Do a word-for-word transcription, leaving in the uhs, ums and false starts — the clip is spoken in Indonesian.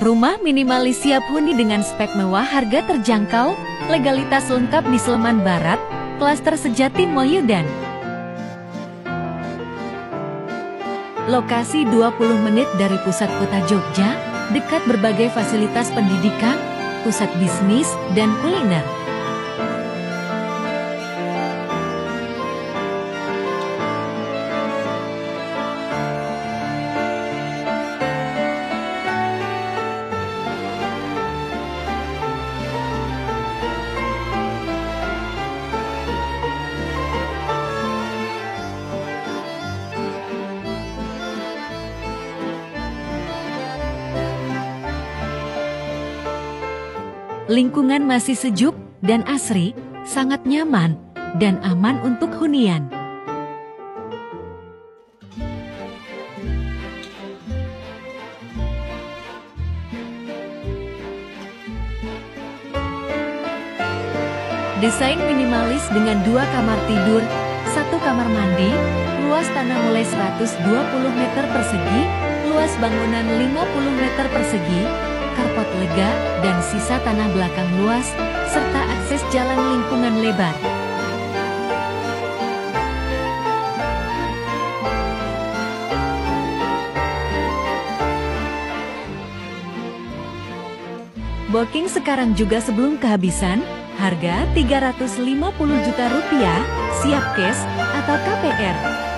Rumah minimalis siap huni dengan spek mewah, harga terjangkau, legalitas lengkap di Sleman Barat, klaster Sejati Moyudan. Lokasi dua puluh menit dari pusat kota Jogja, dekat berbagai fasilitas pendidikan, pusat bisnis, dan kuliner. Lingkungan masih sejuk dan asri, sangat nyaman dan aman untuk hunian. Desain minimalis dengan dua kamar tidur, satu kamar mandi, luas tanah mulai seratus dua puluh meter persegi, luas bangunan lima puluh meter persegi, karpot lega, dan sisa tanah belakang luas, serta akses jalan lingkungan lebar. Booking sekarang juga sebelum kehabisan, harga tiga ratus lima puluh juta rupiah, siap cash atau K P R.